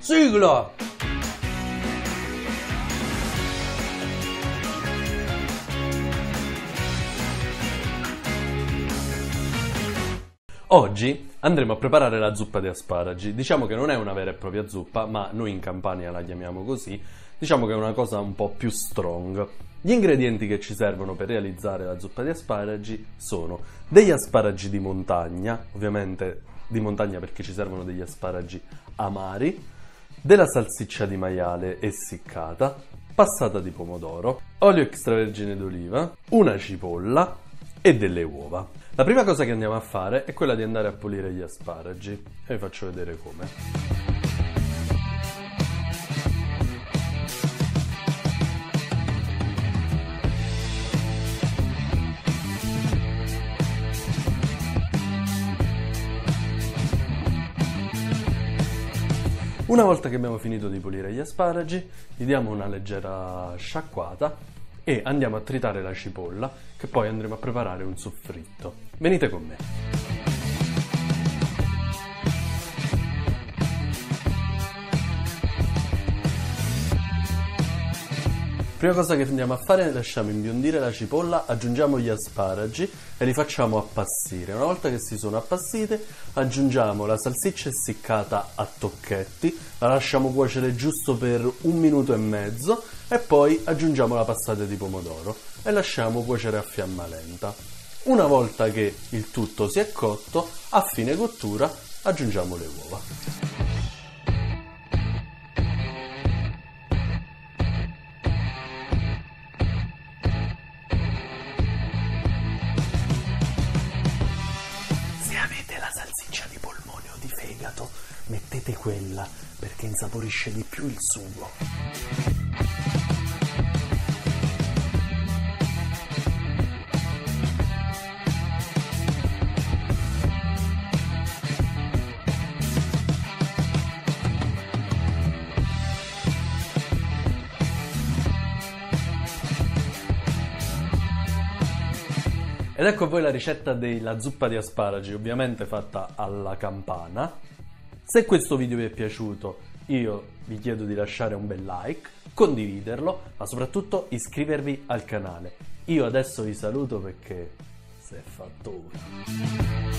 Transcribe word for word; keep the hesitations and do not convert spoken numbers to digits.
Sigla! Oggi andremo a preparare la zuppa di asparagi. Diciamo che non è una vera e propria zuppa, ma noi in Campania la chiamiamo così. Diciamo che è una cosa un po' più strong. Gli ingredienti che ci servono per realizzare la zuppa di asparagi sono degli asparagi di montagna, ovviamente di montagna perché ci servono degli asparagi amari, della salsiccia di maiale essiccata, passata di pomodoro, olio extravergine d'oliva, una cipolla e delle uova. La prima cosa che andiamo a fare è quella di andare a pulire gli asparagi e vi faccio vedere come. Una volta che abbiamo finito di pulire gli asparagi, gli diamo una leggera sciacquata e andiamo a tritare la cipolla, che poi andremo a preparare un soffritto. Venite con me. Prima cosa che andiamo a fare è lasciamo imbiondire la cipolla, aggiungiamo gli asparagi e li facciamo appassire. Una volta che si sono appassite aggiungiamo la salsiccia essiccata a tocchetti, la lasciamo cuocere giusto per un minuto e mezzo e poi aggiungiamo la passata di pomodoro e lasciamo cuocere a fiamma lenta. Una volta che il tutto si è cotto, a fine cottura aggiungiamo le uova. Mettete quella perché insaporisce di più il sugo. Ed ecco a voi la ricetta della zuppa di asparagi, ovviamente fatta alla campana. Se questo video vi è piaciuto, io vi chiedo di lasciare un bel like, condividerlo, ma soprattutto iscrivervi al canale. Io adesso vi saluto perché si è fatto ora.